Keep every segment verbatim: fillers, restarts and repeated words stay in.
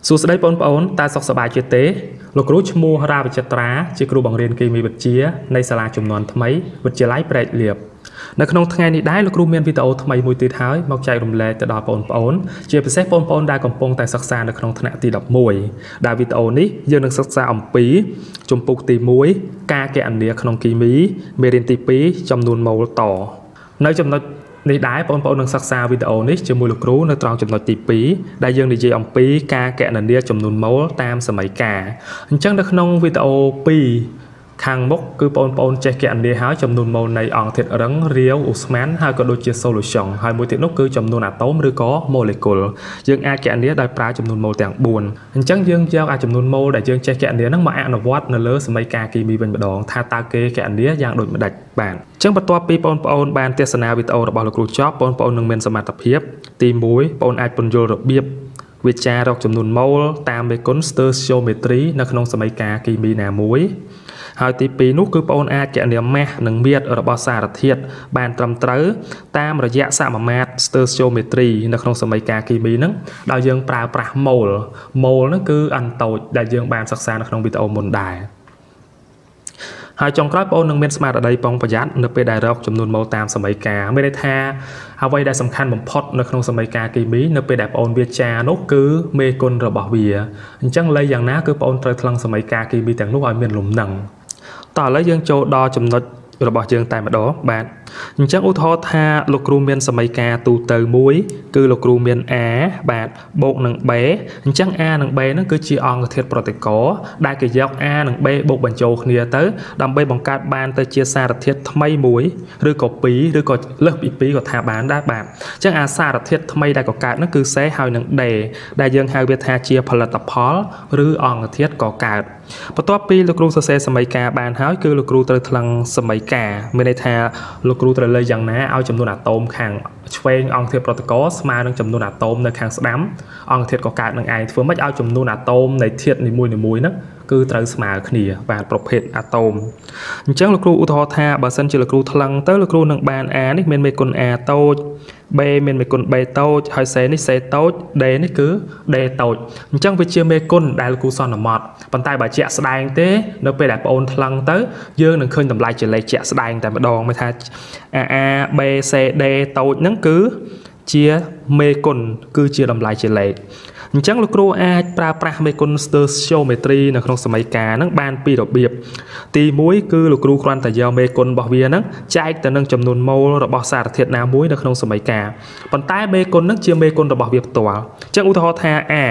សួស្តីបងប្អូនតើសុខសប្បាយជាទេលោកគ្រូឈ្មោះរាវិចិត្រាជាគ្រូបង្រៀនគីមីវិទ្យានៃសាលាជំនាន់ថ្មីវិទ្យាល័យព្រែកលៀបនៅក្នុងថ្ងៃនេះដែរលោកគ្រូមានវីដេអូថ្មីមួយទៀតហើយមកចែករំលែកទៅដល់បងប្អូនជាពិសេសបងប្អូនដែលកំពុងតែសិក្សានៅក្នុងថ្នាក់ទីដប់មួយដែលវីដេអូនេះយើងនឹងសិក្សាអំពីជំពូកទីមួយការគណនាក្នុងគីមីមេរៀនទីពីរចំនួនម៉ូលតនៅចំណុចនេះដែរបងប្អូននឹងសិក្សាវីដេអូនេះជាមួយលោកគ្រូនៅត្រង់ចំណុចទីពីរដែលយើងនិយាយអំពីការគណនាចំនួនម៉ូលតាមសម័យកាលអញ្ចឹងនៅក្នុងវីដេអូពីរខាងមុខគឺបងប្អូនចេះគណនាហើយចំនួនម៉ូលនៃអង្គធាតុរឹងរាវអូស្មန်ហើយក៏ដូចជា solution ហើយមួយទៀតនោះគឺចំនួនអាតូមឬក៏ molecule យើងអាចគណនាដោយប្រើចំនួនម៉ូលទាំងបួនអញ្ចឹងយើងយកអាចំនួនម៉ូលដែលយើងចេះគណនាហ្នឹងមកអនុវត្តនៅលើសម័យកាលគីមីវិញម្ដងថាតើគេគណនាយ៉ាងដូចម្ដេចបាទអញ្ចឹងបន្ទាប់ពីបងប្អូនបានទស្សនាវីដេអូរបស់លោកគ្រូចប់បងប្អូននឹងមានសមត្ថភាពទីមួយបងប្អូនអាចពន្យល់របៀបវិចាររកចំនួនម៉ូលតាមមេគុណ stoichiometry នៅក្នុងសម័យកាលគីមីណាមួយហើយទីពីរនោះគឺបងប្អូនអាចគណនាម៉ាសនិងមាត្ររបស់សារធាតុបានត្រឹមត្រូវតាមរយៈសមាមាត្រ stoichiometry នៅក្នុងសម័យកាលគីមីហ្នឹងដោយយើងប្រើប្រាស់ម៉ូលម៉ូលហ្នឹងគឺអន្តូចដែលយើងបានសិក្សានៅក្នុងវីដេអូមុនដែរហើយចុងក្រោយបងប្អូននឹងមានស្មារតីប្រុងប្រយ័ត្ននៅពេលដែលរកចំនួនម៉ូលតាមសម័យកាលមានន័យថាអ្វីដែលសំខាន់បំផុតនៅក្នុងសម័យកាលគីមីនៅពេលដែលបងប្អូនវាចានោះគឺមេគុណរបស់វាអញ្ចឹងលៃយ៉ាងណាគឺបងប្អូនត្រូវថ្លឹងសម័យកាលគីមីទាំងនោះឲ្យមានលំនឹងតោះឥឡូវយើងចូលដល់ចំណុចរបស់យើងតែម្ដងបាទអញ្ចឹងឧទាហរណ៍ថាលោកគ្រូមានសម័យកាលទូទៅមួយគឺលោកគ្រូមាន A បាទបូកនឹង B អញ្ចឹង A និង B ហ្នឹងគឺជាអង្គធាតុប្រតិករដែលគេយក A និង B បូកបញ្ចូលគ្នាទៅដើម្បីបង្កើតបានទៅជាសារធាតុថ្មីមួយឬក៏ពីរឬក៏លើសពីពីរក៏ថាបានដែរបាទអញ្ចឹងអាសារធាតុថ្មីដែលកកើតហ្នឹងគឺ C ហើយនឹង D ដែលយើងហៅវាថាជាផលិតផលឬអង្គធាតុកកើតបន្ទាប់ពីលោកគ្រូសរសេរសម័យកាលបានហើយគឺលោកគ្រូត្រូវថ្លឹងសម័យកាលមានន័យថាលោកគ្រូត្រូវលើកយ៉ាងណាឲ្យចំនួនអាតូមខាងឆ្វេងអង្គធាតុប្រតិករស្មើនឹងចំនួនអាតូមនៅខាងស្ដាំអង្គធាតុកកើតនឹងឯងធ្វើម៉េចឲ្យចំនួនអាតូមនៃធាតុនីមួយៗហ្នឹងគឺត្រូវស្មើគ្នាបាទប្រភេទអាតូមអញ្ចឹងលោកគ្រូឧទាហរណ៍ថាបើសិនជាលោកគ្រូថ្លឹងទៅលោកគ្រូនឹងបាន A នេះមានមេគុណ A តូច B មានមេគុណ B តូចហើយ C នេះ C តូច D នេះគឺ D តូចអញ្ចឹងវាជាមេគុណដែលលោកគ្រូសន្មត់ប៉ុន្តែបើជាក់ស្ដែងទេនៅពេលដែលបងអូនថ្លឹងទៅយើងនឹងឃើញតម្លៃជាលេខជាក់ស្ដែងតែម្ដងមិនថា A B C D តូចហ្នឹងគឺជាមេគុណគឺជាតម្លៃជាលេខអញ្ចឹងលោកគ្រូអាចប្រើប្រាស់មេគុណ stoichiometry នៅក្នុងសម័យកាលហ្នឹងបានពីររបៀបទីមួយគឺលោកគ្រូគ្រាន់តែយកមេគុណរបស់វាហ្នឹងចែកទៅនឹងចំនួនម៉ូលរបស់សារធាតុណាមួយនៅក្នុងសម័យកាលប៉ុន្តែមេគុណហ្នឹងជាមេគុណរបស់វាផ្ទាល់អញ្ចឹងឧទាហរណ៍ថា A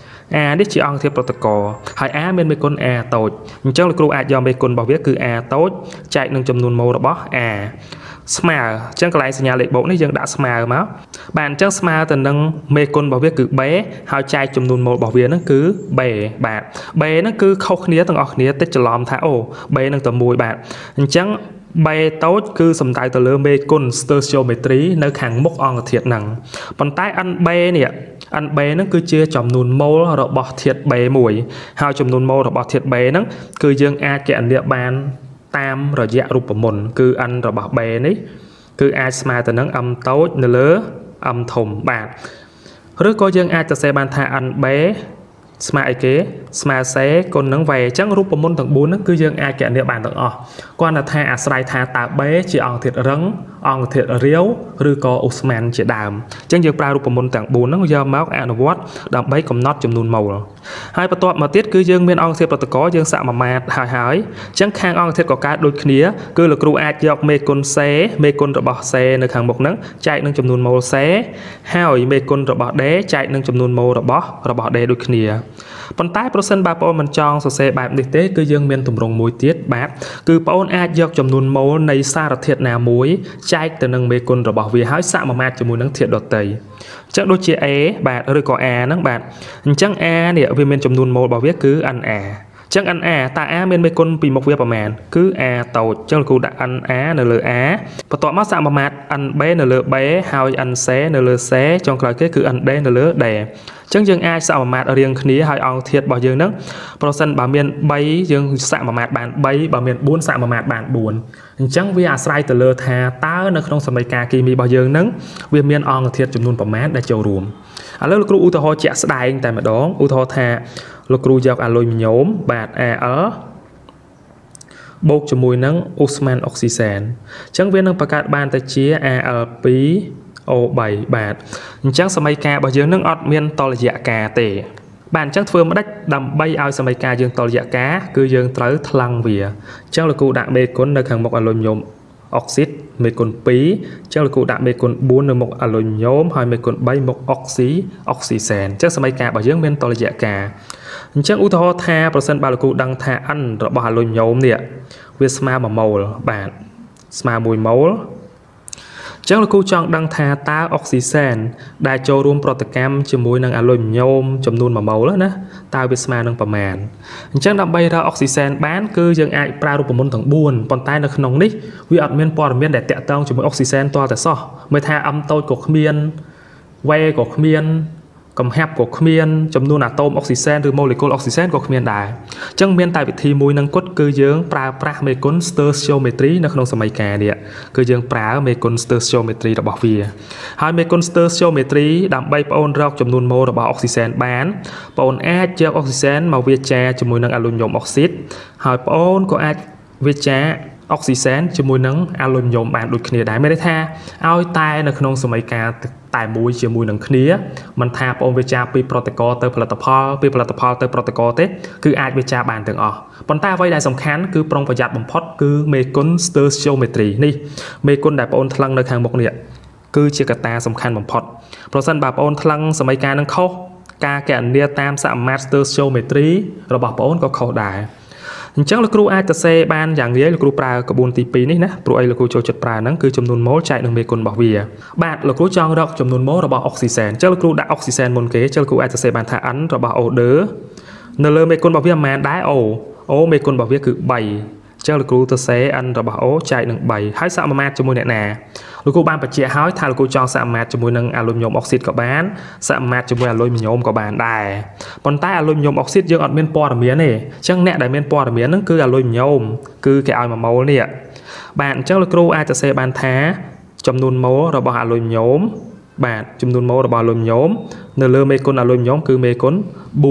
A នេះជាអង្គធាតុប្រតិករហើយ A មានមេគុណ A តូចអញ្ចឹងលោកគ្រូអាចយកមេគុណរបស់វាគឺ A តូចចែកនឹងចំនួនម៉ូលរបស់ A ស្មើអញ្ចឹងកន្លែងសញ្ញាលេខបូកនេះយើងដាក់ស្មើមកបាទអញ្ចឹងស្មើទៅនឹងមេគុណរបស់វាគឺ B ហើយចែកចំនួនម៉ូលរបស់វាហ្នឹងគឺ B បាទ B ហ្នឹងគឺខុសគ្នាទាំងអស់គ្នាតិចច្រឡំថាអូ B ហ្នឹងតែមួយបាទអញ្ចឹង B តូចគឺសំដៅទៅលើមេគុណ stoichiometry នៅខាងមុខអង្គធាតុហ្នឹងប៉ុន្តែ N B នេះ N B ហ្នឹងគឺជាចំនួនម៉ូលរបស់ធាតុ B មួយហើយចំនួនម៉ូលរបស់ធាតុ B ហ្នឹងគឺយើងអាចគណនាបានតាមរយៈរូបមន្តគឺ n របស់ B នេះគឺអាចស្មើទៅនឹង m តូចនៅលើ m ធំបាទឬក៏យើងអាចសរសេរបានថា nb ស្មើអីគេស្មើ c គុណនឹង v អញ្ចឹងរូបមន្តទាំងបួនហ្នឹងគឺយើងអាចគណនាបានទាំងអស់គ្រាន់តែថាអាស្រ័យថាតើ B ជាអង្គធាតុរឹងអង្គធាតុរាវឬក៏អូស្មန်ជាដើមអញ្ចឹងយើងប្រើរូបមន្តទាំងបួនហ្នឹងយកមកអនុវត្តដើម្បីកំណត់ចំនួនម៉ូលហើយបន្ទាប់មកទៀតគឺយើងមានអង្គធាតុប្រតិករយើងសមាមាត្រហើយហើយអញ្ចឹងខាងអង្គធាតុកកើតដូចគ្នាគឺលោកគ្រូអាចយកមេគុណ C មេគុណរបស់ C នៅខាងមុខហ្នឹងចែកនឹងចំនួនម៉ូល C ហើយមេគុណរបស់ D ចែកនឹងចំនួនម៉ូលរបស់របស់ D ដូចគ្នាប៉ុន្តែប្រសិនបើបងប្អូនមិនចង់សរសេរបែបនេះទេគឺយើងមានទម្រង់មួយទៀតបាទគឺបងប្អូនអាចយកចំនួនម៉ូលនៃសារធាតុណាមួយចែកទៅនឹងមេគុណរបស់វាហើយសមាមាត្រជាមួយនឹងធាតុដទៃអញ្ចឹងដូចជា A បាទឬក៏ A ហ្នឹងបាទអញ្ចឹង A នេះវាមានចំនួនម៉ូលរបស់វាគឺ Na អញ្ចឹង Na តើ A មានមេគុណពីមុខវាប្រមាណគឺ A តូចអញ្ចឹងលោកគ្រូដាក់ Na នៅលើ A បន្ទាប់មកសមាមាត្រ Nb នៅលើ B ហើយ Nc នៅលើ C ចុងក្រោយគេគឺ Nd នៅលើ D chẳng dương ai sao mà mát riêng khía hai ông thiệt bảo dương nấng person bảo miền bay dương sao mà mát bạn bay bảo miền bốn sao mà mát bạn buồn chẳng vì à sai từ lơ thà ta nó không sắm ca kỳ mi bảo dương nấng vì miền ông thiệt chấm nôn bảo mát đã châu rùm à lúc lúc u thọ họ chẹt sai tại mà đó u thọ thà lúc cru dọc à lôi nhóm bạt à ở bốc cho mùi nắng Osman oxygen chẳng viên nâng bạc ban tay chia a ở pí o bảy bạt chẳng sắm ca bảo dương nâng ọt miên to là dạ cà tệ bạn chẳng phương mất đách đầm bay ao sắm ca dương to là dạ cá cứ dương tới thăng vỉa chẳng là cụ đạn bê côn nơi hàng một à lôi nhóm oxit mê côn pí chẳng là cụ đạn bê côn bốn nơi một à lôi nhóm hai mê côn bay một oxy oxygen chẳng sắm ca bảo dương miên to là dạ cà chẳng u thọ tha person ba là cụ đăng tha ăn rồi bảo lôi nhóm nè với sma mà màu bạn sma mùi máu chẳng là cụ chọn đăng tha ta oxygen đại châu rùm protocam cho mùi năng alôi nhôm chấm nôn mà màu đó nè ta với sma năng phẩm màn chẳng đâm bay ra oxygen bán cứ dân ai pra rùm môn thằng buồn còn tay nó không nóng nít vì ở miền port miền để tẹt tông cho mùi oxygen to tại sao mới tha âm tôi của miền quay của miền cầm hẹp của miền chấm nôn atom oxygen từ molecule oxygen của miền đại chẳng miền tại vị thi mùi năng cốt cứ dương pra pra mê côn stoichiometry nó không sắm cả địa cứ dương pra mê côn stoichiometry đã bảo vì hai mê côn stoichiometry đạm bay paon rau chấm nôn mol đã bảo oxygen bán paon a cho oxygen màu việt trà cho mùi năng aluminum oxit hai paon có a việt trà oxygen cho mùi năng aluminum bán đôi kia đại mớiได้tha ao tai nó không sắm cả tại mùi chỉ mùi nằng khía mình thà ôn về cha pi protocol tới protocol pi protocol tới protocol thế cứ ai về cha bàn từng ở bọn ta vay đại sòng khán cứ prongประหยัด បំផុត cứ mê côn stoichiometry ní mê côn đại ôn thăngនៅខាងមុខនេះគឺ ជាកត្តាសំខាន់បំផុតប្រសិនបើបងថ្លឹងសម័យកាលនឹងខុសការកណនាតាមសមាត្រ stoichiometry របស់បងក៏ខុសដែរអញ្ចឹងលោកគ្រូអាចទៅសេបានយ៉ាងងាយលោកគ្រូប្រើក្បួនទីពីរនេះណាព្រោះអីលោកគ្រូចូលចិត្តប្រើហ្នឹងគឺចំនួនម៉ូលចែកនឹងមេគុណរបស់វាបាទលោកគ្រូចង់រកចំនួនម៉ូលរបស់អុកស៊ីសែនអញ្ចឹងលោកគ្រូដាក់អុកស៊ីសែនមុនគេអញ្ចឹងលោកគ្រូអាចទៅសេបានថា n របស់ odor នៅលើមេគុណរបស់វាមិនមែនដែរ o o មេគុណរបស់វាគឺ3អញ្ចឹងលោកគ្រូទៅសេ n របស់ o ចែកនឹង3ហើយសមាត្រជាមួយអ្នកណាលោកគ្រូបានបញ្ជាក់ហើយថាលោកគ្រូចង់សមាត្រជាមួយនឹងអាលុយមីញ៉ូមអុកស៊ីតក៏បានសមាត្រជាមួយអាលុយមីញ៉ូមក៏បានដែរប៉ុន្តែអាលុយមីញ៉ូមអុកស៊ីតយើងអត់មានព័ត៌មានទេអញ្ចឹងអ្នកដែលមានព័ត៌មានហ្នឹងគឺអាលុយមីញ៉ូមគឺគេឲ្យមួយម៉ូលនេះបាទអញ្ចឹងលោកគ្រូអាចទៅសេបានថាចំនួនម៉ូលរបស់អាលុយមីញ៉ូមបាទចំនួនម៉ូលរបស់អាលុយមីញ៉ូមនៅលើមេគុណអាលុយមីញ៉ូមគឺមេគុណ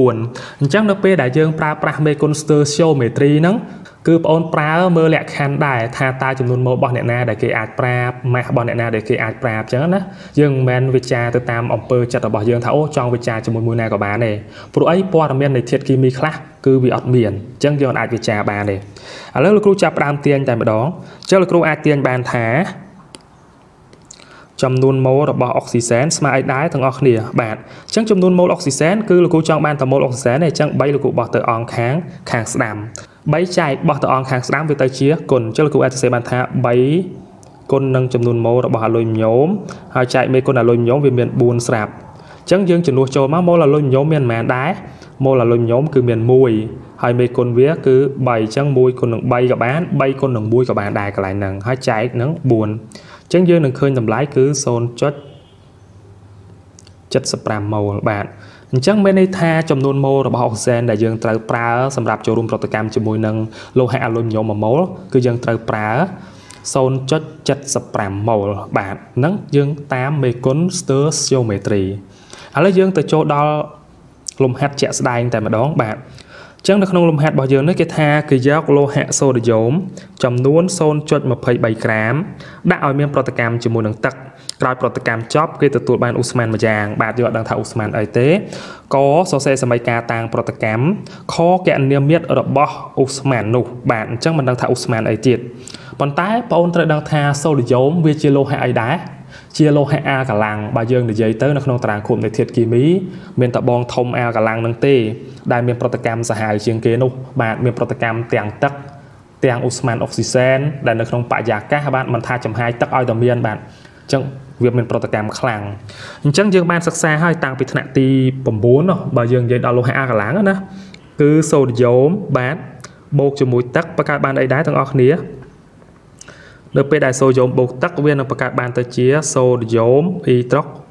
4អញ្ចឹងនៅពេលដែលយើងប្រើប្រាស់មេគុណ stoichiometry ហ្នឹងគឺបងអូនប្រើមើលលក្ខខណ្ឌដែរថាតើចំនួនម៉ូលរបស់អ្នកណាដែលគេអាចប្រើម៉ាស់របស់អ្នកណាដែលគេអាចប្រើអញ្ចឹងណាយើងមិនមែនវិចារទៅតាមអំពើចិត្តរបស់យើងថាអូចង់វិចារជាមួយមួយណាក៏បានទេព្រោះអីព័ត៌មាននៃធាតុគីមីខ្លះគឺវាអត់មានអញ្ចឹងយើងអាចវិចារបានទេឥឡូវលោកគ្រូចាប់ផ្ដើមទាញតែម្ដងអញ្ចឹងលោកគ្រូអាចទាញបានថាចំនួនម៉ូលរបស់អុកស៊ីសែនស្មើអីដែរទាំងអស់គ្នាបាទអញ្ចឹងចំនួនម៉ូលអុកស៊ីសែនគឺលោកគ្រូចង់បានតែម៉ូលអុកស៊ីសែនទេអញ្ចឹង3លោកគ្រូបោះទៅអងខាងខាងស្ដាំ3ចែកបោះទៅអងខាងស្ដាំវាទៅជាគុណអញ្ចឹងលោកគ្រូអាចសរសេរបានថា3គុណនឹងចំនួនម៉ូលរបស់អាលុយមីញ៉ូមហើយចែកមេគុណអាលុយមីញ៉ូមវាមាន4ស្រាប់អញ្ចឹងយើងចំនួនចូលមកម៉ូលអាលុយមីញ៉ូមមានប៉ុន្មានដែរម៉ូលអាលុយមីញ៉ូមគឺមាន1ហើយមេគុណវាគឺ3អញ្ចឹង1គុណនឹង3ក៏បាន3គុណនឹង1ក៏បានដែរកន្លែងហ្នឹងហើយចែកនឹង4អញ្ចឹងយើងនឹងឃើញតម្លៃគឺ ศูนย์จุดเจ็ดห้า ម៉ូលបាទអញ្ចឹងមានន័យថាចំនួនម៉ូលរបស់អុកស៊ីសែនដែលយើងត្រូវប្រើសម្រាប់ចូលរួមប្រតិកម្មជាមួយនឹងលោហៈអាលុយមីញ៉ូមមួយម៉ូលគឺយើងត្រូវប្រើ ศูนย์จุดเจ็ดห้า ម៉ូលបាទហ្នឹងយើងតាមមេគុណ stoichiometry ឥឡូវយើងទៅចូលដល់លំហាត់ជាក់ស្ដែងតែម្ដងបាទអញ្ចឹងនៅក្នុងលំហាត់របស់យើងនេះគេថាគេយកលោហៈសូដ្យូមចំនួន ศูนย์จุดยี่สิบสาม ក្រាមដាក់ឲ្យមានប្រតិកម្មជាមួយនឹងទឹកក្រោយប្រតិកម្មចប់គេទទួលបានឧស្ម័នមួយយ៉ាងបាទយើងអត់ដឹងថាឧស្ម័នអីទេកសរសេរសមីការតាំងប្រតិកម្មខកណនាមាត្ររបស់ឧស្ម័ននោះបាទអញ្ចឹងមិនដឹងថាឧស្ម័នអីទៀតប៉ុន្តែបងអូនត្រូវដឹងថាសូដ្យូមវាជាលោហៈអីដែរជាលោហៈអាកាឡាំងបើយើងនិយាយទៅនៅក្នុងតារាងខួបនៃធាតុគីមីមានតបងធំអាកាឡាំងនឹងទេដែលមានប្រតិកម្មសាហាវជាងគេនោះបាទមានប្រតិកម្មទាំងទឹកទាំងឧស្ម័នអុកស៊ីសែនដែលនៅក្នុងបរិយាកាសបាទមិនថាចំហាយទឹកឲ្យតែមានបាទអញ្ចឹងវាមានប្រតិកម្មខ្លាំងអញ្ចឹងយើងបានសិក្សាហើយតាំងពីថ្នាក់ទី9នោះបើយើងនិយាយដល់លោហៈអាកាឡាំងណាគឺសូដ្យូមបាទបូកជាមួយទឹកបង្កើតបានអីដែរទាំងអស់គ្នានៅពេលដែលសូដ្យូមបូកទឹកវានឹងបង្កើតបានទៅជាសូដ្យូមអ៊ីដ្រុក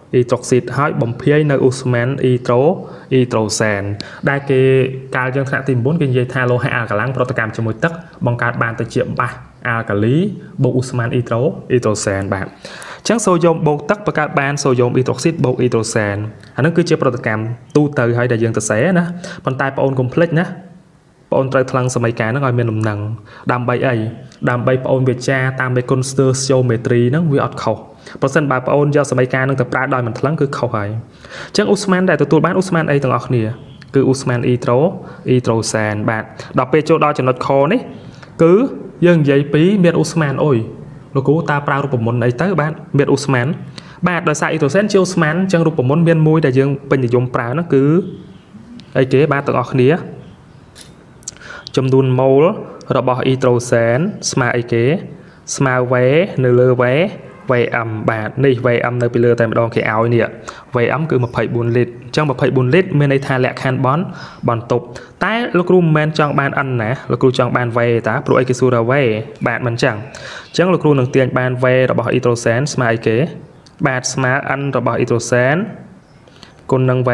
hydroxit ហើយ បំភាយនៅ Usman hydro hydrosen ដែលគេកាលយើងថ្នាក់ទី 9 គេនិយាយថាលោហៈអាល់កាឡាំងប្រតិកម្មជាមួយទឹកបង្កើតបានទៅជាបាសអាល់កាលីបូក Usman hydro hydrosen បាទអញ្ចឹងសូយ៉ូមបូកទឹកបង្កើតបានសូយ៉ូម hydroxit បូក hydrosen អានោះគឺជាប្រតិកម្មទូទៅហើយដែលយើងទៅសេណាប៉ុន្តែបងអូនកុំភ្លេចណាបងអូនត្រូវថ្លឹងសមីការហ្នឹងឲ្យមានលំនឹងដើម្បីអីដើម្បីបងអូនវិចារតាមមេគុណ stoichiometry ហ្នឹងវាអត់ខុសប្រសិនបើបងអូនយកសមីការហ្នឹងទៅប្រើដោយមិនថ្លឹងគឺខុសហើយអញ្ចឹង Usman ដែលទទួលបាន Usman អីទាំងអស់គ្នាគឺ Usman hydro hydrosen បាទដល់ពេលចូលដល់ចំណុចខនេះគឺយើងនិយាយពីមាន Usman អុយលោកគ្រូតើប្រើរូបមន្តអីទៅបាទមាន Usman បាទដោយសារ hydrosen ជា Usman អញ្ចឹងរូបមន្តមានមួយដែលយើងពេញនិយមប្រើហ្នឹងគឺអីគេបាទទាំងអស់គ្នាចំនួន mol របស់ hydrosen ស្មើអីគេស្មើ V នៅលើ V vm បាទនេះ vm នៅពីលើតែម្ដងគេឲ្យនេះ vm គឺ ម្ភៃបួន លីត្រអញ្ចឹង ម្ភៃបួន លីត្រមានន័យថាលក្ខខណ្ឌបនបន្ទប់តែលោកគ្រូមិនមែនចង់បាន n ណាលោកគ្រូចង់បាន v តាព្រោះអីគេសួរថា v បាទមិនអញ្ចឹងអញ្ចឹងលោកគ្រូនឹងទាញបាន v របស់ hydrosen ស្មើអីគេបាទស្មើ n របស់ hydrosen គុណនឹង v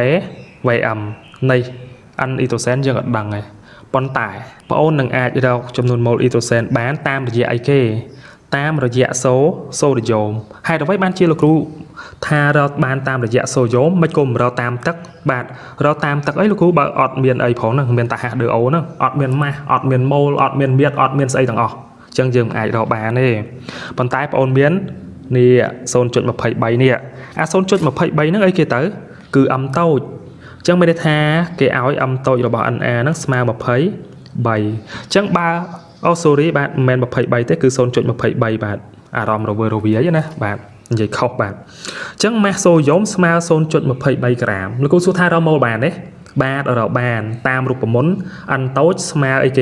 vm នៃ n hydrosen យើងអត់ដឹងទេប៉ុន្តែបងអូននឹងអាចរកចំនួន mol hydrosen បានតាមរយៈអីគេតាមរយៈសូសូឌីយ៉ូមហេតុអ្វីបានជាលោកគ្រូថារកបានតាមរយៈសូយ៉ូមមិនគុំរកតាមទឹកបាទរកតាមទឹកអីលោកគ្រូបើអត់មានអីផងហ្នឹងមានតែ H two O ហ្នឹងអត់មានម៉ាស់អត់មានម៉ូលអត់មានមៀតអត់មានស្អីទាំងអស់អញ្ចឹងយើងមិនអាចរកបានទេប៉ុន្តែបងអូនមាននេះ ศูนย์จุดยี่สิบสาม នេះអា ศูนย์จุดยี่สิบสาม ហ្នឹងអីគេទៅគឺ m តូចអញ្ចឹងមានន័យថាគេឲ្យ m តូចរបស់ na ហ្នឹងស្មើ ยี่สิบสาม អញ្ចឹងបើអូ sorry បាទមិនមែនยี่สิบสามទេគឺ ศูนย์จุดยี่สิบสาม បាទអារម្មណ៍រវើរវាយណាបាទនិយាយខុសបាទអញ្ចឹងម៉ាស់សូយ៉ូមស្មើ ศูนย์จุดยี่สิบสาม ក្រាមលោកគ្រូសួរថារកម៉ូលបានទេបាទរកបានតាមរូបមន្ត n តូចស្មើអីគេ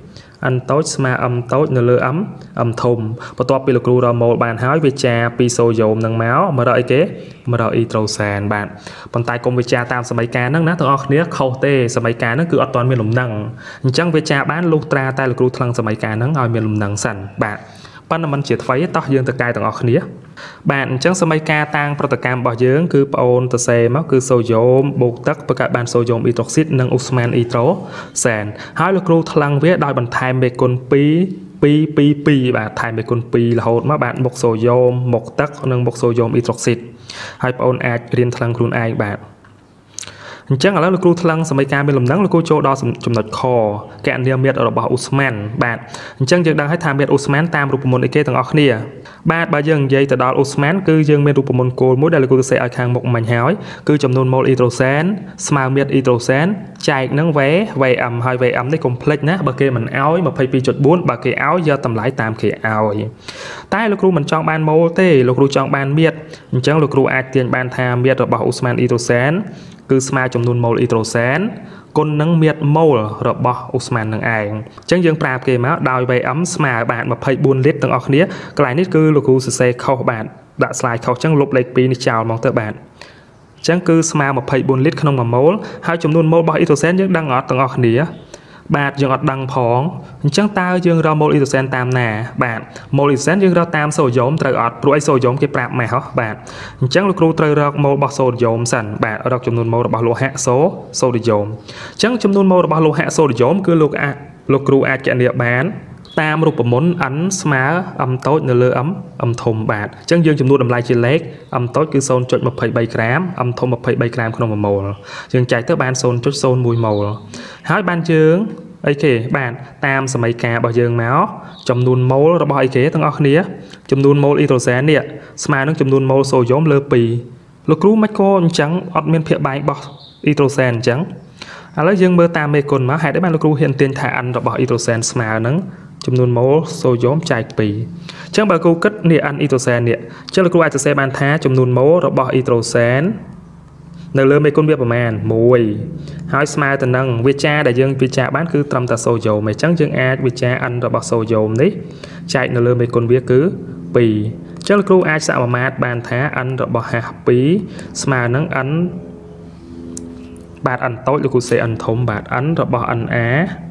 n តូចស្មើ m តូចនៅលើ m m ធំបន្ទាប់ពីលោកគ្រូរកម៉ូលបានហើយវាចាពីសូយ៉ូមនឹងមកមករកអីគេមករក hydrosen បាទប៉ុន្តែកុំវាចាតាមសមីការហ្នឹងណាទាំងអស់គ្នាខុសទេសមីការហ្នឹងគឺអត់ទាន់មានលំនឹងអញ្ចឹងវាចាបានលុះត្រាតែលោកគ្រូថ្លឹងសមីការហ្នឹងឲ្យមានលំនឹងសិនបាទប៉ុន្តែមិនជាថ្មីទេតោះយើងទៅកែទាំងអស់គ្នាបាទអញ្ចឹងសមីការតាំងប្រតិកម្មរបស់យើងគឺប្អូនទៅសេមកគឺសូយ៉ូមបូកទឹកបង្កើតបានសូយ៉ូម hydroxit និង Usman hydrosen ហើយលោកគ្រូថ្លឹងវាដោយបន្ថែមមេគុណtwo two two twoបាទថែមមេគុណtwoរហូតមកបាទមុខសូយ៉ូមមុខទឹកនិងមុខសូយ៉ូម hydroxit ហើយប្អូនអាចរៀនថ្លឹងខ្លួនឯងបាទអញ្ចឹងឥឡូវលោកគ្រូថ្លឹងសមីការមានលំនឹងលោកគ្រូចូលដល់ចំណុចខកណនីមាត្ររបស់ Usman បាទអញ្ចឹងយើងដឹងហើយថាមាត្រ Usman តាមរូបមន្តអីគេទាំងអស់គ្នាបាទបើយើងនិយាយទៅដល់ Usman គឺយើងមានរូបមន្តគោលមួយដែលលោកគ្រូសរសេរឲ្យខាងមុខមិញហើយគឺចំនួន mol hydrosen ស្មើមាត្រ hydrosen ចែកនឹង v vm ហើយ vm នេះកុំភ្លេចណាបើគេមិនឲ្យ ยี่สิบสองจุดสี่ បើគេឲ្យយកតម្លៃតាមគេឲ្យតែលោកគ្រូមិនចង់បាន mol ទេលោកគ្រូចង់បានមាត្រអញ្ចឹងលោកគ្រូអាចទាញបានថាមាត្ររបស់ Usman hydrosen គឺស្មើចំនួន mol hydrosen គុណនឹងមាត្រ mol របស់ Usman នឹងឯងអញ្ចឹងយើងប្រាប់គេមកដោយ vm ស្មើបានยี่สิบสี่ លីត្រទាំងអស់គ្នាកន្លែងនេះគឺលោកគ្រូសរសេរខុសបាទដាក់ slide ខុសអញ្ចឹងលុបលេខtwoនេះចោលមកទៅបាទអញ្ចឹងគឺស្មើยี่สิบสี่ លីត្រក្នុងone ម៉ូលហើយចំនួន mol របស់ hydrosen យើងដឹងអត់ទាំងអស់គ្នាបាទយើងអត់ដឹងផងអញ្ចឹងតើយើងរក mol hydrosen តាមណាបាទ mol hydrosen យើងរកតាមសូដ្យូមត្រូវអត់ព្រោះអីសូដ្យូមគេប្រាប់ម៉េះហ៎បាទអញ្ចឹងលោកគ្រូត្រូវរក mol របស់សូដ្យូមសិនបាទរកចំនួន mol របស់លោហៈសូសូដ្យូមអញ្ចឹងចំនួន mol របស់លោហៈសូដ្យូមគឺលោកអាចលោកគ្រូអាចគណនាបានតាមរូបមន្ត n ស្មើ m តូចនៅលើ m m ធំបាទអញ្ចឹងយើងចំនួនតម្លៃជាលេខ m តូចគឺ ศูนย์จุดยี่สิบสาม ក្រាម m ធំยี่สิบสาม ក្រាមក្នុងone ម៉ូលយើងចែកទៅបាន ศูนย์จุดศูนย์หนึ่ง ម៉ូលហើយបានយើងអីគេបាទតាមសមីការរបស់យើងមកចំនួន mol របស់អីគេទាំងអស់គ្នាចំនួន mol hydrosen នេះស្មើនឹងចំនួន mol សូយ៉ូមលើtwoលោកគ្រូមិនក៏អញ្ចឹងអត់មានភាពបែករបស់ hydrosen អញ្ចឹងឥឡូវយើងមើលតាមមេគុណមកហេតុអីបានលោកគ្រូហ៊ានទាញថា n របស់ hydrosen ស្មើនឹងចំនួន mol សូយ៉ូមចែកtwoអញ្ចឹងបើគ្រូគិតនេះ n hydrosen នេះអញ្ចឹងលោកគ្រូអាចសរសេរបានថាចំនួន mol របស់ hydrosen នៅលើមេគុណវាប្រមាណoneហើយស្មើទៅនឹងវាចាដែលយើងវិចារបានគឺត្រឹមតែសូយ៉ូមអញ្ចឹងយើងអាចវិចារ n របស់សូយ៉ូមនេះចែកនៅលើមេគុណវាគឺtwoអញ្ចឹងលោកគ្រូអាចសមមាត្របានថា n របស់ h two ស្មើនឹង n បាទ n តូចលោកគ្រូសេ n ធំបាទ n របស់ na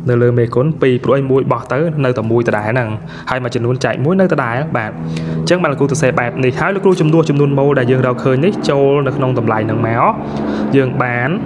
nơi lơ mê cốn pi pro mũi bỏ tới nơi tầm mũi từ đáy năng hay mà chỉ muốn chạy mũi nơi từ đáy bạn chẳng mà là cô từ xe bẹp này hái lúc lúc chum đua chum đun mô đại dương đầu khơi nít châu được nông tầm lại năng máu dương bán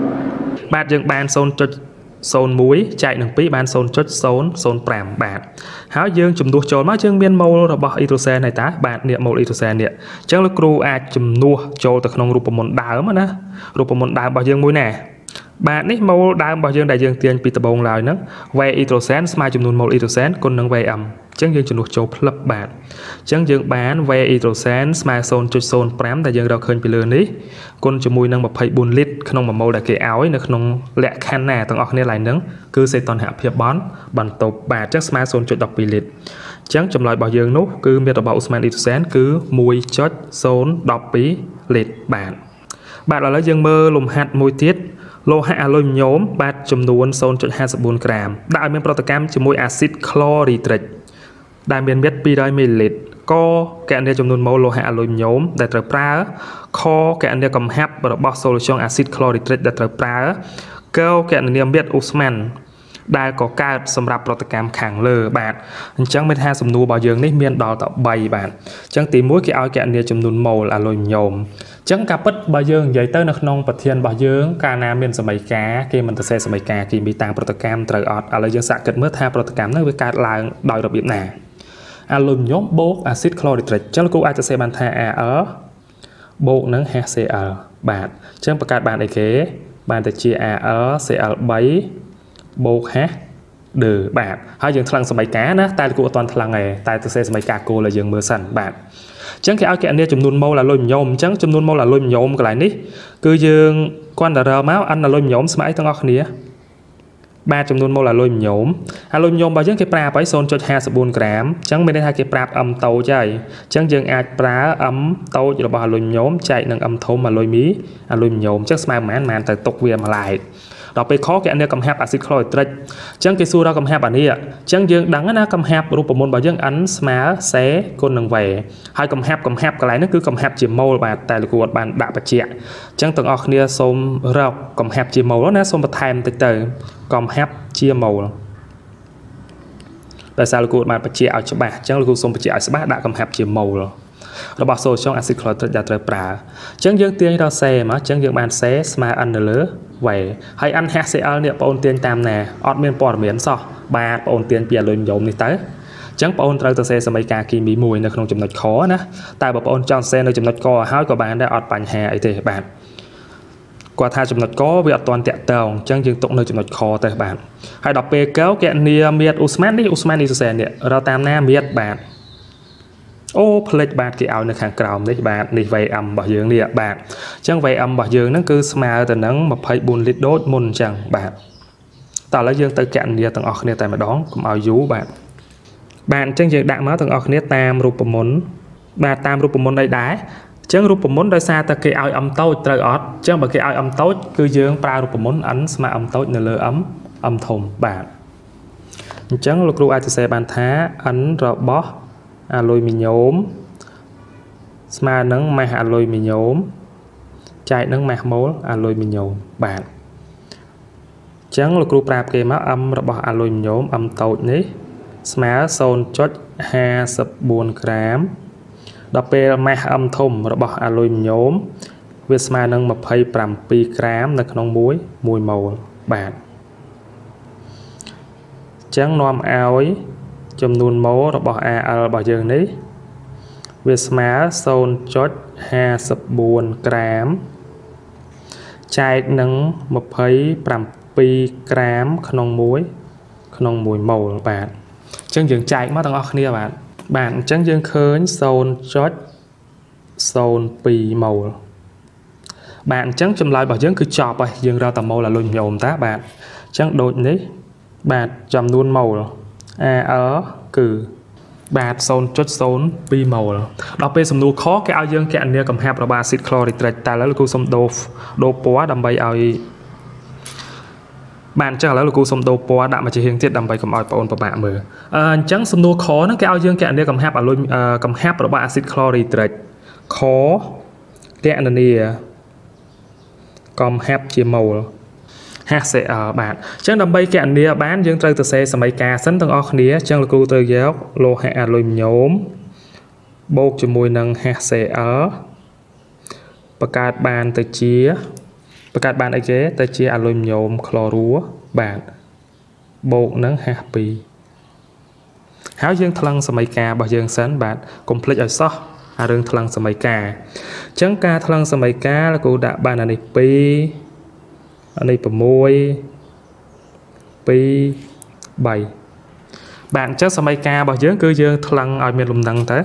bát dương ban xôn cho xôn muối chạy nâng pí ban xôn chất xôn xôn pram bạn háo dương chùm đua trốn má chương miên mô rồi bỏ hydroxen này tá bạn niệm mô hydroxen niệm chẳng lúc ru a chùm nua trôi từ nông rụp môn đá mà nè rụp môn đá bao dương muối nè bạn ấy mô đá bao dương đại dương tiền pi tập bông lại nè về hydroxen smile chùm nôn mô hydroxen còn nâng về ẩm chẳng dương chùm đua trôi lập bạn chẳng dương bán về hydroxen smile xôn chất xôn pram đại dương đầu khơi pi lơ ní con chùm mùi nâng một phẩy bốn lít không mà màu đại kệ áo ấy nó không lẹ khăn nè tầng ọc này lại nâng cứ sẽ toàn hạ phiệp bón bằng tộc bà chắc smart xôn chốt đọc bì lít chẳng chùm loại bảo dương nút cứ miệt bảo Usman hydroxen cứ mùi chốt xôn đọc bí lít bạn bạn là lấy dương mơ lùm hạt mùi tiết lô hạ lôi nhóm bát chùm nuôn xôn chốt hai mươi bốn gram đại miền protocam chùm mùi acid chlorhydric đại miền biết pi đôi ml có cái này trong nôn mô lô hạ lôi nhóm để trở ra kho cái này cầm hấp và bỏ solution acid chlorhydric để trở ra câu cái này biết Usmanได้cóการสำหรับโปรแกรมขังเลยบาทจังเป็นห้าสมนูบ่อยๆนี่เมียนดอกต่อใบบาทจังตีมุ้ยกี่เอาแกะเนี่ยจำนวนโมลอารมณ์โยมจังกับปัดบ่อยๆใหญ่เต้นักนองปะเทียนบ่อยๆการน้ำเมียนสมัยกาเกมันจะเซสมัยกากีมีต่างโปรแกรมตรอดอะไรยังสักเกิดเมื่อทาโปรแกรมนั่นเป็นการลางดอยระเบียบหนาอารมณ์โยมโบกอะซิดคลอริดจังกูอาจจะเซบันทาอาเออโบกนั่งแฮเซเอลบาทจังประกาศบานไอเก๋บานแต่จีอาเออเซเอลใบโบกแฮเดือบาทเขายังทลังสมัยกานะแต่กูตอนทลังไงแต่ตัวเซสมัยกาโกเลยยังมือสั่นบาทจังแค่เอาแกเนี่ยจำนวนโมlà lôi nhômจังจำนวนโมlà lôi nhôm cái này ní cứ dương quan đờ rờ máu anh là lôi nhôm sấy tăng ngọc nia baจำนวนโมlà lôi nhôm à lôi nhôm bao nhiêu cái pha phải xôn cho hai mươi bốn gramจังไม่ได้ให้cái pha âm tàu chạyจังdương ai pha âm tàu là bao lôi nhôm chạy nâng âm thô mà lôi mí à lôi nhômจังsmile màn màn từ tục về mà lại đọcไปข้อแกเนี่ยกำแหบอะซิดคลอริดจังกิสูเรากำแหบอันนี้จังยังดังนะกำแหบรูปมนต์บ่ยังอันสมาเสคนหนึ่งเวให้กำแหบกำแหบกันไรนั่นคือกำแหบจีโมลบาแต่ลูกวดบานด่าปะเจียจังต้องออกเนี่ยสมเรากำแหบจีโมลแล้วนะสมประทายมันติดเตอกำแหบจีโมลแต่สารลูกวดบานปะเจียเอาฉบับจังลูกสมปะเจียเอาฉบับด่ากำแหบจีโมลเราบอกโซช่องอะซิดคลอริดจะเตอปลาจังยังเตียงเราเซมาจังยังบานเซสมาอันเดอร์ไว้ให้อันแฮกเซลเนี่ยปนเตียนตามแน่ออดเมียนปอดเหมือนซอบาปนเตียนเปลี่ยนเลยโยมนี่เต้จังปนเราจะเซสมัยกากีมีมวยในขนมจุ่มนัดคอนะแต่บอกปนจอนเซในจุ่มนัดคอห้าวกับบานได้ออดปัญหาไอเตะบานกว่าทาจุ่มนัดคอเวียดตอนเตะเตาจังยังตกในจุ่มนัดคอแต่บานให้ดอกเปเก้าแกเนียเมียดอุสแมนนี่อุสแมนนี่เซนเนี่ยเราตามหน้าเมียดบานโอ้เพลย์บาทที่เอาในขังกล่าวนี่บาทในไวอัมบ่อยๆเนี่ยบาทจังไวอัมบ่อยๆนั่นคือสมาร์แต่นั้นมาไพ่บุญลิดโดดมุนจังบาทแต่ละยังเตะแกนเนี่ยต่างออกเนี่ยแต่มาดองผมเอายูบาทบาทจังยังดักมาต่างออกเนี่ยตามรูปมนต์บาทตามรูปมนต์ได้ได้จังรูปมนต์โดยซาตะเกียเอาอัมโต้ตรอดจังบ่เกียเอาอัมโต้คือยังปลารูปมนต์อันสมาอัมโต้ในเรืออัมอัมทมบาทจังลูกครูอาจจะเซบันท้าอันรอบออะลอยมีโยมสมาหนังมาอะลอยมีโยมใจหนังมาโมลอะลอยมีโยมบาทจังลูกครูปราบเกมาอัมระบอะลอยมีโยมอัมโตนี้สมาโซนจดห้าสิบบุญกรัมดอกเปลมาอัมทมระบอะลอยมีโยมเวสมาหนังมาเพย์ปรำปีกรัมในขนมมุ้ยมุ้ยโมลบาทจังนอมเอาจำนวนโมระบอาเอลบ่อยๆนี้เวสมาโซนจดห้าสิบบุญกรัมใจหนังมาเพย์ปรำปีกรัมขนมมุ้ยขนมมุ้ยโมลบาทจังยังใจมาตั้งออกเนี่ยบาทบาทจังยังเคยโซนจดโซนปีโมลบาทจังจำลายบ่อยๆคือจอบไปยังเราแต่โมlà lùi nhôm táบาทจังโดดนี้บาทจำนวนโมลà ở cử bạt xôn chốt xôn pi màu đọc về sầm nụ khó cái ao dương cái anh cầm hẹp là ba xịt chloride tại là cô xôm đồ đồ pó đầm bay ao bạn chắc là cô xôm đồ pó đạm mà chỉ hiện thiết đầm bay cầm ao ôn và bạn mờ chẳng sầm nụ khó nó cái ao dương cái anh cầm hẹp ở luôn cầm hẹp là ba xịt chloride khó cái anh này cầm hẹp chia màu HCl បាទអញ្ចឹងដើម្បីកណនាបានយើងត្រូវទៅសេសមីការសិនទាំងអស់គ្នាអញ្ចឹងលោកគ្រូត្រូវយកលោហៈអាលុយមីញ៉ូមបូកជាមួយនឹង HCl បង្កើតបានទៅជាបង្កើតបានអីគេទៅជាអាលុយមីញ៉ូមក្លរ៉ូបាទបូកនឹង H ពីរ ហើយយើងថ្លឹងសមីការរបស់យើងសិនបាទកុំភ្លេចឲ្យសោះអារឿងថ្លឹងសមីការអញ្ចឹងការថ្លឹងសមីការលោកគ្រូដាក់បានអានេះពីរអានេះ6 2 3បាទអញ្ចឹងសមីការរបស់យើងគឺយើងថ្លឹងឲ្យមានលំនឹងទៅ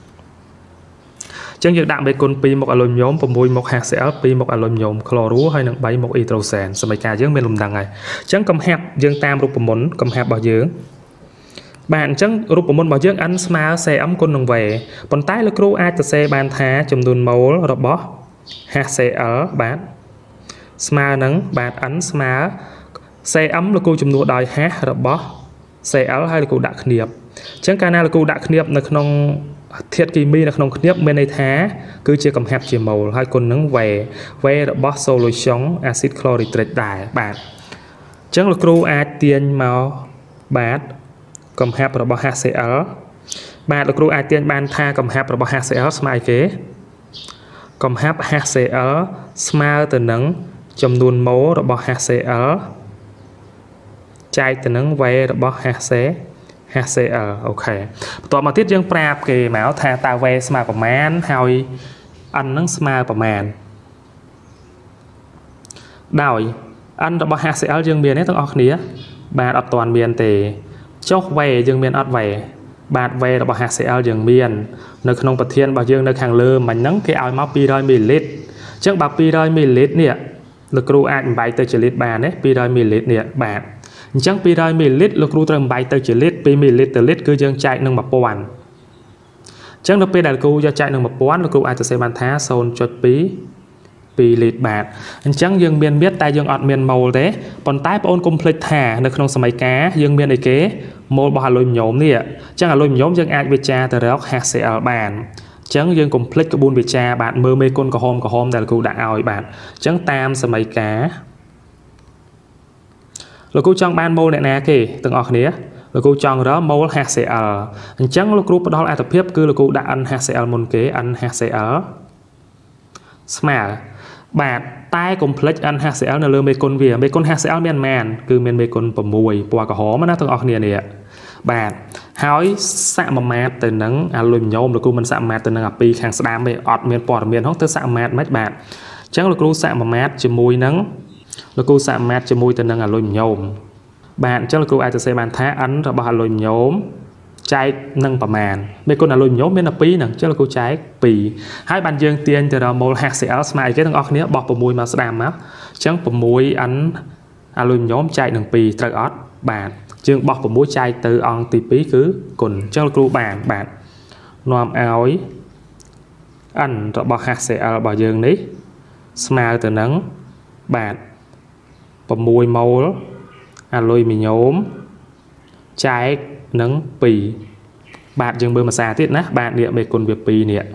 អញ្ចឹងយើងដាក់មេគុណពីរមកអាលុយមីញ៉ូម6មក HCl ពីរមកអាលុយមីញ៉ូមក្លរ៉ូហើយនឹង3មកអ៊ីដ្រូសែនសមីការយើងមានលំនឹងហើយអញ្ចឹងកំហាប់យើងតាមរូបមន្តកំហាប់របស់យើងបាទអញ្ចឹងរូបមន្តរបស់យើង n ស្មើ cm គុណនឹង v ប៉ុន្តែលោកគ្រូអាចសរសេរបានថាចំនួនម៉ូលរបស់ HCl បាទស្មើនឹងបាទ n ស្មើ cm លោកគ្រូចំនួនដោយ h របស់ Cl ហើយលោកគ្រូដាក់គ្នាបអញ្ចឹងកាលណាលោកគ្រូដាក់គ្នាបនៅក្នុងធាតុគីមីនៅក្នុងគ្នាបមានន័យថាគឺជាកំហាប់ជាម៉ូលហើយគុណនឹង v v របស់ solution acid chlorhydric ដែរបាទអញ្ចឹងលោកគ្រូអាចទាញមកបាទកំហាប់របស់ HCl បាទលោកគ្រូអាចទាញបានថាកំហាប់របស់ HCl ស្មើអីគេកំហាប់ HCl ស្មើទៅនឹងចំនួនម៉ូលរបស់ HCl ចែកទៅនឹង v របស់ HC HCl អូខេបន្ទាប់មកទៀតយើងប្រាប់គេមកថាតើ v ស្មើប្រមាណហើយ n នឹងស្មើប្រមាណដោយ n របស់ HCl យើងមានទេទាំងអស់គ្នាបាទអត់ទាន់មានទេចុះ v យើងមានអត់ v បាទ v របស់ HCl យើងមាននៅក្នុងប្រធានរបស់យើងនៅខាងលើមិញហ្នឹងគេឲ្យមកពីររយមីលីលីត្រអញ្ចឹងបើពីររយមីលីលីត្រនេះលោកគ្រូអាចបំបែកទៅជាលីត្របានទេពីររយមីលីលីត្រនេះបាទអញ្ចឹងពីររយមីលីលីត្រលោកគ្រូត្រូវបំបែកទៅជាលីត្រពីមីលីលីត្រទៅលីត្រគឺយើងចែកនឹង một nghìn អញ្ចឹងនៅពេលដែលលោកគ្រូយកចែកនឹង một nghìn លោកគ្រូអាចសរសេរបានថា ศูนย์จุดពីរ ពីរលីត្របាទអញ្ចឹងយើងមានមាត្រតែយើងអត់មានម៉ូលទេប៉ុន្តែបងអូនកុំភ្លេចថានៅក្នុងសមីការយើងមានអីគេម៉ូលរបស់អាលុយមីញ៉ូមនេះអញ្ចឹងអាលុយមីញ៉ូមយើងអាចវិចារទៅរក HCl បានអញ្ចឹងយើងកុំភ្លេចក្បួនវិចារបាទមើលមេគុណក្រហមក្រហមដែលលោកគ្រូដាក់ឲ្យបាទអញ្ចឹងតាមសមីការលោកគ្រូចង់បានម៉ូលអ្នកណាគេទាំងអស់គ្នាលោកគ្រូចង់រកម៉ូល HCl អញ្ចឹងលោកគ្រូផ្ដល់អត្ថភាពគឺលោកគ្រូដាក់ n HCl មុនគេ n HCl ស្មើបាទតែកុំភ្លេច n HCl នៅលើមេគុណវាមេគុណ HCl មានប៉ុន្មានគឺមានមេគុណ6ពណ៌ក្រហមណាទាំងអស់គ្នានេះបាទហើយសាក់មួយម៉ាតទៅនឹងអាលុយមីញ៉ូមលោកគ្រូមិនសាក់មួយម៉ាតទៅនឹងអាពីរខាងស្ដាំទេអត់មានព័ត៌មានហ្នឹងទៅសាក់មួយម៉ាតមិនបាទអញ្ចឹងលោកគ្រូសាក់មួយម៉ាតជាមួយនឹងលោកគ្រូសាក់មួយម៉ាតជាមួយទៅនឹងអាលុយមីញ៉ូមបាទអញ្ចឹងលោកគ្រូអាចសរសេរបានថា n របស់អាលុយមីញ៉ូមចែកនឹងប្រមាណមេគុណអាលុយមីញ៉ូមមានតែពីរហ្នឹងអញ្ចឹងលោកគ្រូចែកពីរហើយបានយើងទាញទៅដល់ម៉ូល HCl ស្មើអីគេទាំងអស់គ្នាបោះ6មកស្ដាំមកអញ្ចឹង 6n អាលុយមីញ៉ូមចែកនឹងពីរត្រូវអត់បាទយើងបោះ6ចែកទៅអង្គទីពីរគឺគុណអញ្ចឹងលោកគ្រូបានបាទនាំឲ្យ n របស់ HCl របស់យើងនេះស្មើទៅនឹងបាទ6ម៉ូលអាលុយមីញ៉ូមចែកនឹងពីរបាទយើងមើលភាសាទៀតណាបាទនេះមេគុណវាពីរនេះអ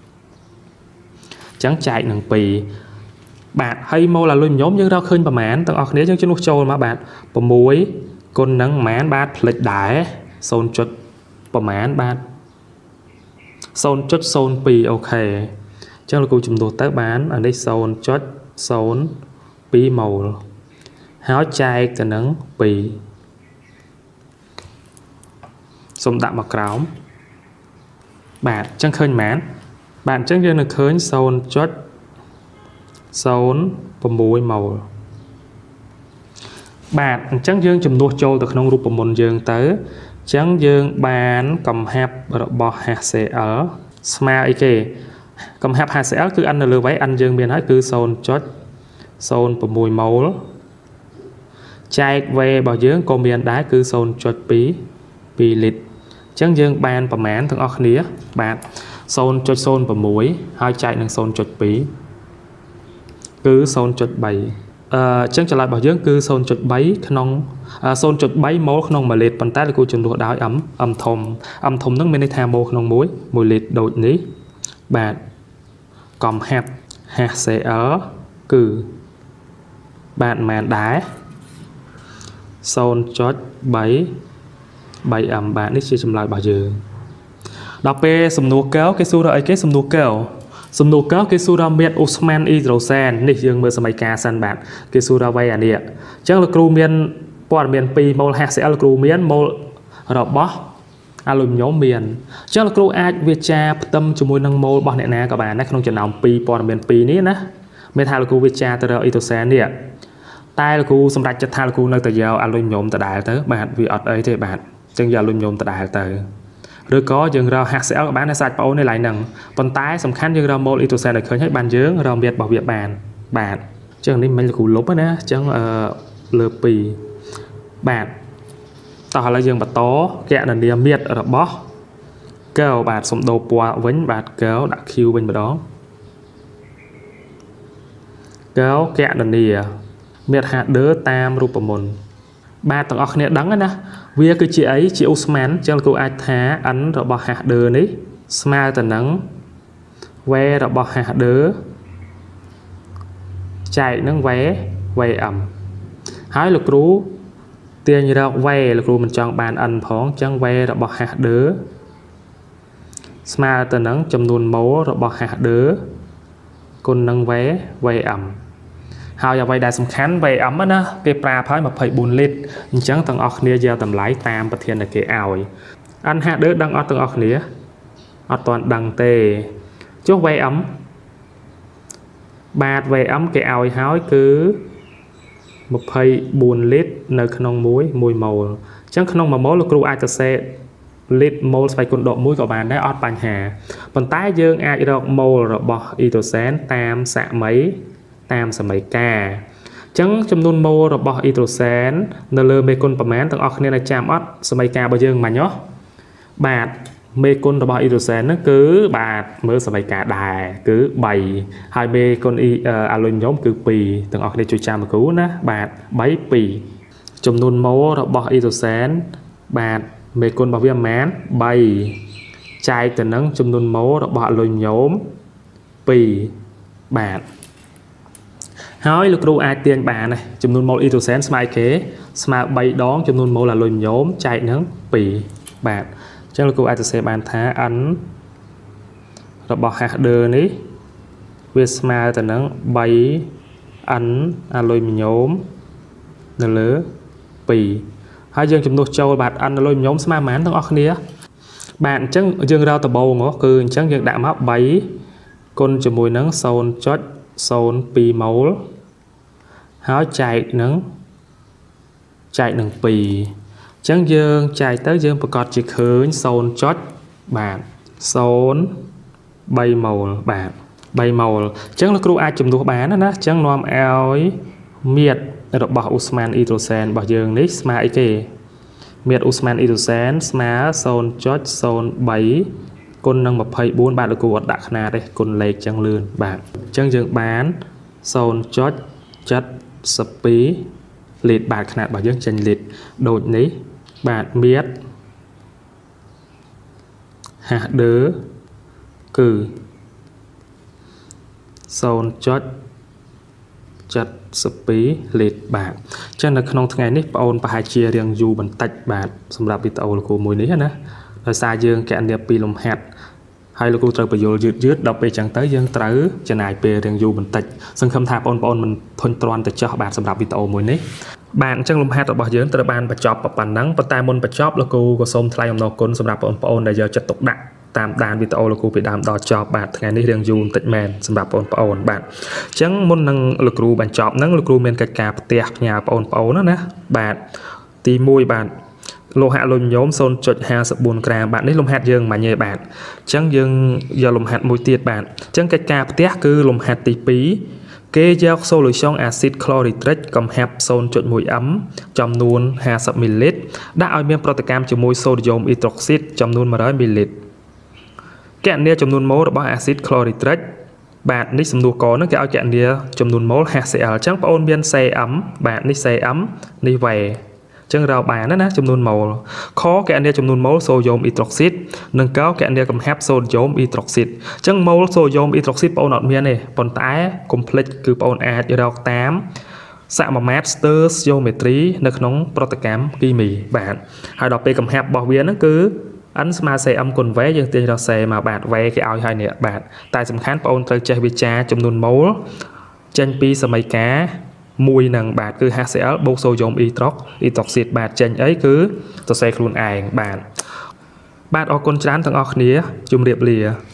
ញ្ចឹងចែកនឹងពីរបាទហើយម៉ូលអាលុយមីញ៉ូមយើងរកឃើញប្រមាណទាំងអស់គ្នាយើងជំនួសចូលមកបាទ6គុណនឹងប្រមាណបាទផ្លេចដែរ ศูนย์ ប្រមាណបាទ ศูนย์จุดศูนย์ពីរ អូខេអញ្ចឹងលោកគ្រូជំនួសទៅបានអានេះ ศูนย์จุดศูนย์ពីរ ម៉ូលហើយចែកទៅនឹងពីរសូមដាក់មកក្រោមបាទអញ្ចឹងឃើញប៉ុន្មានបាទអញ្ចឹងយើងនឹងឃើញ ศูนย์จุดศูนย์หก ម៉ូលបាទអញ្ចឹងយើងជំនួសចូលទៅក្នុងរូបមន្តយើងទៅអញ្ចឹងយើងបានកំហាប់របស់ HCl ស្មើអីគេកំហាប់ HCl គឺ n នៅលើ y n យើងមានហើយគឺ ศูนย์จุดศูนย์หก ម៉ូលចែក v របស់យើងក៏មានដែរគឺ ศูนย์จุดពីរ ពីរលីត្រអញ្ចឹងយើងបានប្រមាណទាំងអស់គ្នាបាទ ศูนย์จุดศูนย์หก ហើយចែកនឹង ศูนย์จุดពីរ គឺ ศูนย์จุดสาม អឺអញ្ចឹងចល័តរបស់យើងគឺ ศูนย์จุดสาม ក្នុង ศูนย์จุดสาม ម៉ូលក្នុងមួយលីត្រប៉ុន្តែលោកគ្រូជំនួសដោយ m m ធំ m ធំហ្នឹងមានន័យថាម៉ូលក្នុងមួយមួយលីត្រដូចនេះបាទកំហាប់ HCl គឺ bạn màn đá son chót bảy bảy ẩm bạn đi chia chấm lại bảo giờ đọc p sum nô kéo cái số rồi cái sum nô kéo sum nô kéo cái số ra miệt Osman hydrogen này dương mưa sớm mai cá săn bạn cái số ra vay à nè chắc là kêu miền bọn miền pi mol hạt sẽ là kêu miền mol rồi bó alum nhóm miền chắc là kêu ai việt cha tâm cho môi năng mol bọn này nè các bạn nó không chịu nào pi bọn miền pi ní nè miền hai là kêu việt cha từ đó hydrogen nè tai là kêu sum rạch chặt hai là kêu nơi từ giờ alum nhóm từ đại tới bạn vì ở đây thì bạn chân giờ alum nhóm từ đại tới rồi có dừng ra hạt sẽ các bạn nó sạch bảo này lại nằng còn tái sầm khăn dừng ra mol hydrogen được khởi hết bàn dướng rồi biệt bảo việt bàn bạn chẳng nên mình là cụ lốp á chẳng lừa pì bạn tao là dừng bật tó kẹt là điểm miệt ở bó kéo bạn sum đồ qua vấn bạn kéo đặt kêu bên đó kéo kẹt là nìa miệt hạt đỡ tam rụp mồn ba tầng ọc nè đắng á nè vì cái chị ấy chị Osman chẳng là cô ai thá ấn rồi bỏ hạt đỡ ní smile tầng nắng que rồi bỏ hạt đỡ chạy nắng vé quay ẩm hái lực rú tiền như đâu quay lực rú mình chọn bàn ăn phóng chẳng que rồi bỏ hạt đỡ smile tầng nắng châm nuôn máu rồi bỏ hạt đỡ con nắng vé quay ẩm hào giờ vay đại sum khán vay ấm á nó cái pra phái mà phải buồn lít chẳng tầng ọc nia giờ tầm lái tam bật thiên là cái ảo ăn hạt đỡ đang ở tầng ọc nia ở toàn đằng tề chốt vay ấm bạt vay ấm cái ảo háo cứ một phải buồn lít nơi khăn muối mùi màu chẳng khăn mà máu là kêu ai ta xe lít màu phải con độ muối của bạn đấy ở bàn hà còn tái dương ai được màu rồi bỏ hydrogen tam xạ mấy tam sầm mấy ca chẳng chấm nôn mô rồi bỏ hydrogen nơ lơ mê côn phẩm án tầng ọc nên là chạm ót sầm mấy ca bao dương mà nhó bạt mê côn rồi bỏ hydrogen nó cứ bạt mơ sầm mấy ca đài cứ bảy hai mê côn y alum nhóm cứ pì tầng ọc nên chui chạm cứu ná bạt bảy pì chấm nôn mô rồi bỏ hydrogen bạt mê côn bảo viêm mán bảy chai từ nắng chấm nôn mô rồi bỏ alum nhóm pì bạt hỏi lực ru ai tiền bà này chấm nôn mol hydrogen smile kế smile bay đón chấm nôn mol là lôi nhóm chạy nắng pì bạn chắc là cô ai sẽ bàn thá ấn rồi bỏ hạt đờ ní với smile từ nắng bay ấn à lôi nhóm là lứa pì hai dương chấm nôn châu bạn ăn lôi nhóm smile mán thằng óc nia bạn chắc dương rau tờ bầu ngó cứ chắc dương đạm hấp bay con chấm mùi nắng sồn chót sồn pì máu háo chạy nắng chạy nắng pì chẳng dương chạy tới dương và còn chỉ khơi sồn chót bạn sồn bay màu bạn bay màu chẳng là kêu ai chùm đồ bán đó chẳng nom eo miệt rồi bỏ Osman hydrogen bỏ dương nít smile kì miệt Osman hydrogen smile sồn chót sồn bảy con năng một phẩy bốn bạn được cô đặt na đây con lệch chẳng lươn bạn chẳng dương bán sồn chót chất sập pí liệt bạn khả bảo dương chân liệt đột ní bạn biết hạt đỡ cử sồn chót chất sập pí liệt bạn chân là không ngày nít ôn và hai chia riêng dù bằng tạch bạn xong ra bị tàu là cô mùi ní nữa rồi xa dương kẹn đẹp pi lồng hạt hay là cô trời bây giờ dứt dứt đọc về chẳng tới dương tới chân này về riêng dù bình tịch sân khâm tháp ôn ôn mình thôn toàn từ cho bạn xong ra bị tàu mùi ní bạn chẳng lồng hạt ở bao giờ từ ban và chọc và bản nắng và tai môn và chọc là cô có xôm thay ông nó côn xong ra ôn ôn để giờ chất tục đặng tam đàn bị tàu là cô bị đàm đỏ cho bạn ngày nay riêng dù tịch mền xong ra ôn ôn bạn chẳng môn năng lực ru bạn chọc năng lực ru men cái cà tiệc nhà ôn ôn đó nè bạn tì mùi bạn lô hạ lùm nhóm xôn chột hà sập buồn cà bạn đấy lùm hạt dương mà nhẹ bạn chẳng dương giờ lùm hạt mùi tiệt bạn chẳng cái cà tiết cứ lùm hạt tí pí kê giao solution acid chlorhydric cầm hẹp xôn chột mùi ấm trong nuôn hà sập ml đã ở miếng protocam cho mùi sodium hydroxide trong nuôn mà đó ml kẹn nia trong nuôn máu đó acid chlorhydric bạn nít xâm đua có nó cái kẹn nia trong nuôn máu hạt sẽ ở chẳng ôn biên xe ấm bạn nít xe ấm đi về chân rau bàn đó nè chấm nôn màu khó cái anh đi chấm nôn máu sodium hydroxide nâng cao cái anh đi cầm hẹp sodium hydroxide chân máu sodium hydroxide bao nọt miên này còn tái complex cứ bao nát ở đâu tám Sạ mà Master Geometry nơi nông program kỳ mì bạn hai đọc về cầm hẹp bỏ viên nó cứ ấn mà xe âm cồn vé dương tiền ra xe mà bạn vé cái ao hai nè bạn tại sầm khán ôn tới chơi cha trong nôn máu trên pi sầm mấy cá mùi nằng bạn cứ hát sẽ bốc sôi dòng y tróc y tọc xịt bạn trên ấy cứ tôi xe luôn ảnh bạn bạn ở con chán thằng ọc nía chùm điệp lìa